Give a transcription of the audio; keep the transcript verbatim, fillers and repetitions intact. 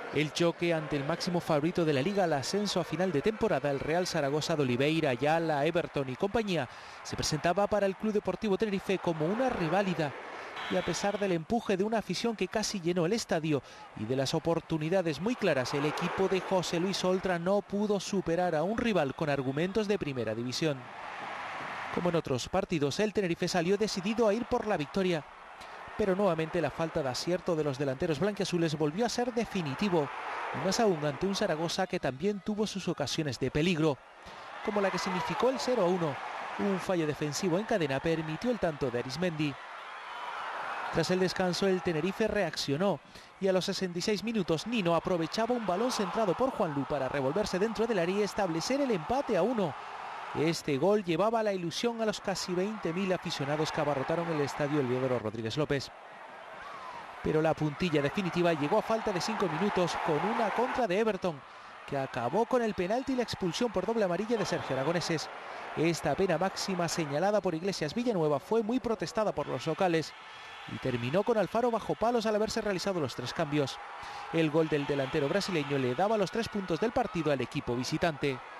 El choque ante el máximo favorito de la Liga al ascenso a final de temporada, el Real Zaragoza de Oliveira, Ayala, Everton y compañía, se presentaba para el Club Deportivo Tenerife como una reválida. Y a pesar del empuje de una afición que casi llenó el estadio y de las oportunidades muy claras, el equipo de José Luis Oltra no pudo superar a un rival con argumentos de primera división. Como en otros partidos, el Tenerife salió decidido a ir por la victoria. Pero nuevamente la falta de acierto de los delanteros blanquiazules volvió a ser definitivo, y más aún ante un Zaragoza que también tuvo sus ocasiones de peligro, como la que significó el cero a uno. Un fallo defensivo en cadena permitió el tanto de Arismendi. Tras el descanso, el Tenerife reaccionó y a los sesenta y seis minutos Nino aprovechaba un balón centrado por Juanlu para revolverse dentro del área y establecer el empate a uno. Este gol llevaba la ilusión a los casi veinte mil aficionados que abarrotaron el estadio Eliodoro Rodríguez López. Pero la puntilla definitiva llegó a falta de cinco minutos con una contra de Everton, que acabó con el penalti y la expulsión por doble amarilla de Sergio Aragoneses. Esta pena máxima señalada por Iglesias Villanueva fue muy protestada por los locales y terminó con Alfaro bajo palos al haberse realizado los tres cambios. El gol del delantero brasileño le daba los tres puntos del partido al equipo visitante.